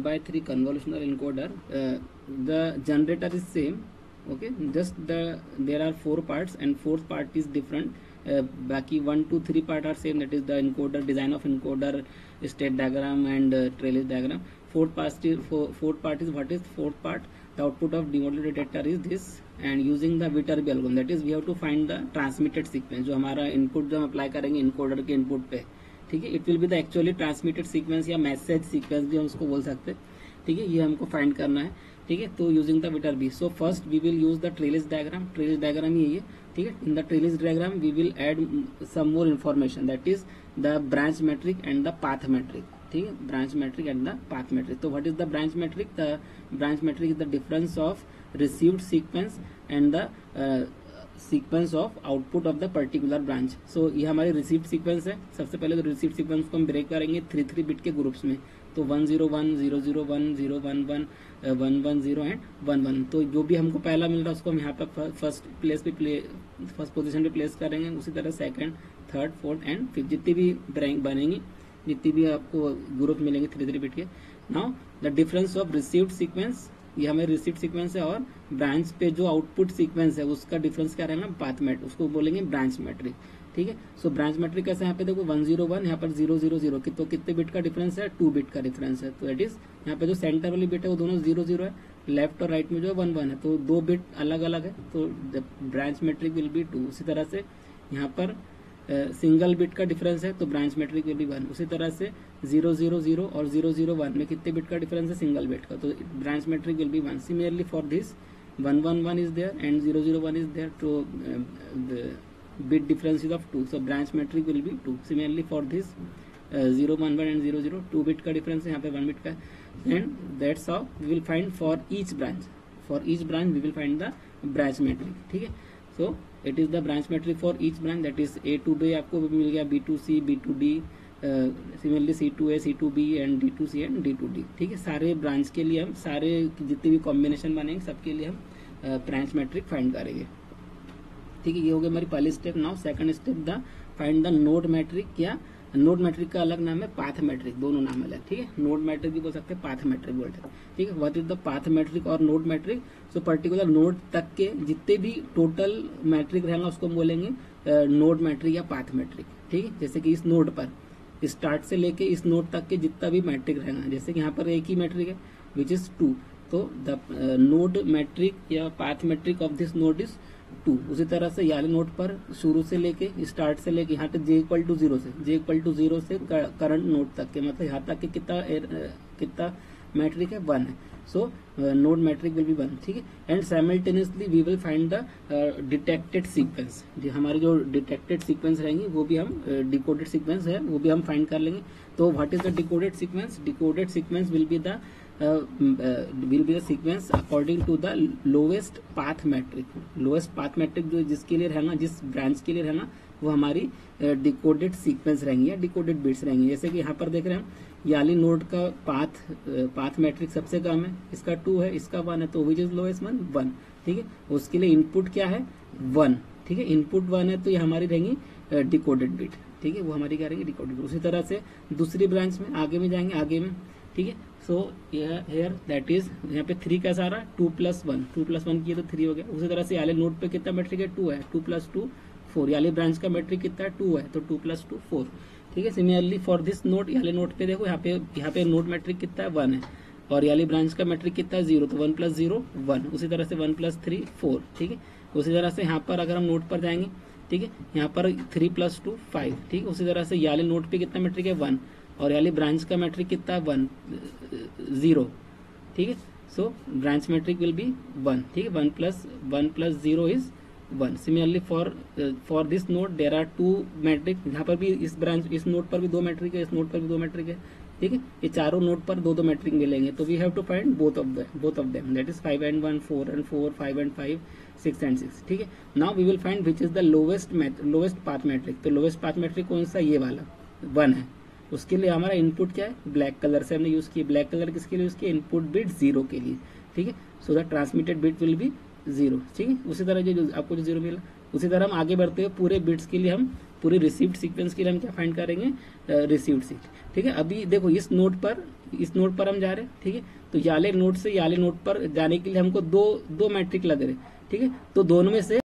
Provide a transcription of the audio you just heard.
3x3 convolutional encoder. The generator is same, okay, just there are 4 parts and fourth part is different. बाकी 1 to 3 part are same, that is the encoder, design of encoder, state diagram and trellis diagram. Fourth part is what is fourth part? The output of demodulated detector is this, and using the Viterbi algorithm, that is we have to find the transmitted sequence. जो हमारा input जो हम apply करेंगे encoder के input पे, ठीक है, it will be the actually transmitted sequence या मैसेज सीक्वेंस भी हम उसको बोल सकते हैं, ठीक है, ये हमको फाइंड करना है, ठीक है. तो using the Viterbi, so first we will use the trellis diagram. Trellis diagram ही है, ठीक है. In the trellis diagram we will add some more information, that is the branch metric and the path metric, ठीक है, branch metric and the path metric. तो what is the branch metric? The branch metric is the difference of received sequence and the sequence of output of the particular branch. So ये हमारी received sequence है. सबसे पहले तो received sequence को हम break करेंगे 3 बिट के ग्रुप्स में. तो 101, 001, 011, 110 एंड 11. तो जो भी हमको पहला मिल रहा है उसको हम यहाँ पर फर्स्ट पोजीशन पे प्लेस करेंगे. उसी तरह second, third, fourth and fifth जितनी भी रैंक बनेंगी, जितनी भी आपको ग्रुप मिलेंगे 3 बिट के. Now the difference of received sequence, ये हमें रिसीव्ड सीक्वेंस है, और ब्रांच पे जो आउटपुट सीक्वेंस है उसका डिफरेंस क्या रहेगा? पाथ मैट्रिक, उसको बोलेंगे ब्रांच मैट्रिक, ठीक है. सो ब्रांच मैट्रिक कैसे? यहाँ पे देखो 101, यहाँ पर 000, तो कितने बिट का डिफरेंस है? 2 बिट का डिफरेंस है. तो इट इज यहाँ पे जो सेंटर वाली बिट है वो दोनों 00 है, लेफ्ट और राइट में जो है 11 है, तो 2 बिट अलग अलग है. तो ब्रांच मैट्रिक विल बी 2. उसी तरह से यहाँ पर सिंगल बिट का डिफरेंस है, तो ब्रांच मैट्रिक विल बी 1. उसी तरह से 000 और 001 में कितने बिट का डिफरेंस है? सिंगल बिट का, तो branch metric will be 1. Similarly for this 111 is there and 001 is there, so the bit difference is of 2, so branch metric will be 2. Similarly for this 011 and 00, 2 bit का difference है, यहाँ पे 1 bit का, and that's how we will find for each branch. For each branch we will find the branch metric, ठीक है. So it is the branch metric for each branch, that is A to B आपको मिल गया, B to C, B to D, similarly C2A, C2B and D2C and D2D, ठीक है. सारे branch के लिए हम सारे जितने भी कॉम्बिनेशन बनेंगे सबके लिए हम ब्रांच मैट्रिक फाइंड करेंगे, ठीक है. ये हो गया हमारी पहली step. Now second step, the find the node metric, या नोड मैट्रिक का अलग नाम है, पाथ मैट्रिक, दोनों नाम अलग, ठीक है. नोड मैट्रिक भी बोल सकते हैं, पाथ मैट्रिक बोलते हैं, ठीक है. What is the path metric और node metric? So particular node तक के जितने भी टोटल मैट्रिक रहेगा उसको हम बोलेंगे नोड मैट्रिक या पाथ मैट्रिक, ठीक है. जैसे कि इस नोड पर स्टार्ट से लेके इस नोड तक के जितना भी मैट्रिक रहेगा, जैसे कि यहाँ पर एक ही मैट्रिक है विच इज 2, तो द नोड मैट्रिक या path metric of this node is 2. उसी तरह से याली नोड पर शुरू से लेके स्टार्ट से लेके यहाँ तक J=0 से करंट नोड तक के, मतलब यहाँ तक के कितना मैट्रिक है? 1 है. So node metric will be 1, ठीक है. And simultaneously we will find the detected sequence. हमारी जो डिटेक्टेड सीक्वेंस रहेंगी वो भी हम डिकोडेड सीक्वेंस है वो भी हम फाइंड कर लेंगे. तो what is the decoded sequence? Decoded sequence will be the sequence according to the lowest path metric. Lowest path metric जो जिसके लिए रहेगा, जिस ब्रांच के लिए रहेगा, वो हमारी डिकोडेड सीक्वेंस रहेंगी या डिकोडेड बिट्स रहेंगी. जैसे कि यहाँ पर देख रहे हैं याली नोड का पाथ मैट्रिक सबसे कम है, इसका 2 है, इसका 1 है, तो विच इज लोएस्ट 1, ठीक है. उसके लिए इनपुट क्या है? 1, ठीक है. इनपुट 1 है तो ये हमारी रहेंगी डिकोडेड बिट, ठीक है, वो हमारी क्या रहेंगी? डिकोडेड. उसी तरह से दूसरी ब्रांच में आगे में जाएंगे, आगे में, ठीक है. सो हेयर दैट इज यहाँ पे 3 कैसा आ रहा है? 2 + 1, 2 + 1 किए तो 3 हो गया. उसी तरह से याले नोड पे कितना मैट्रिक है? 2 है, 2 + 2 4. याले ब्रांच का मैट्रिक कितना है? 2 है, तो 2 + 2 4, ठीक है. सिमिलरली फॉर दिस नोड, याले नोड पे देखो यहाँ पे नोड मैट्रिक कितना है? 1 है, और याली ब्रांच का मैट्रिक कितना है? 0, तो 1 + 0 1. उसी तरह से 1 + 3 4, ठीक है. उसी तरह से यहाँ पर अगर हम नोड पर जाएंगे, ठीक है, यहाँ पर 3 + 2 5, ठीक है. उसी तरह से याले नोड पे कितना मैट्रिक है? 1, और याली ब्रांच का मैट्रिक कितना है? 1 0, ठीक है. So branch metric will be 1, ठीक है. 1 + 0 is 1. Similarly for this node there are 2 metric. यहाँ पर भी इस नोड पर भी 2 मैट्रिक है, इस नोड पर भी 2 मैट्रिक है, ठीक है. ये चारों नोड पर 2 मैट्रिक मिलेंगे, तो we have to find both of them, that is 5 and 1 4 and 4, 5 and 5 6 and 6, ठीक है. Now we will find which is the lowest path metric. तो लोवेस्ट पाथ मैट्रिक कौन सा? ये वाला 1 है. उसके लिए हमारा इनपुट क्या है? ब्लैक कलर से हमने यूज किया. ब्लैक कलर किसके लिए? उसके इनपुट बिट 0 के लिए, ठीक है. So the transmitted bit will be 0, ठीक है. उसी तरह जो आपको जो 0 मिला, उसी तरह हम आगे बढ़ते हुए पूरे बिट्स के लिए हम पूरी रिसीव्ड सीक्वेंस के लिए हम क्या फाइंड करेंगे, रिसीव्ड सीक्वेंस। ठीक है, अभी देखो इस नोड पर हम जा रहे हैं। ठीक है, तो याले नोड से याले नोड पर जाने के लिए हमको दो मैट्रिक लग रहे। ठीक है, तो दोनों में से